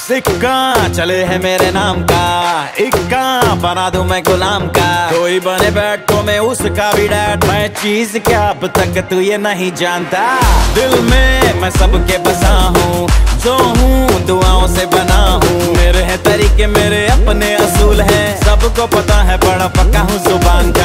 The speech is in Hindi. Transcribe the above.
सिक्का चले है मेरे नाम का, इक्का बना दूं मैं गुलाम का। कोई बने बैठ तो मैं उसका भी डैड, मैं चीज क्या अब तक तू ये नहीं जानता। दिल में मैं सबके बसा हूँ, जो हूँ दुआओं से बना हूँ। मेरे हैं तरीके मेरे अपने असूल हैं, सबको पता है बड़ा पक्का हूँ जुबान का।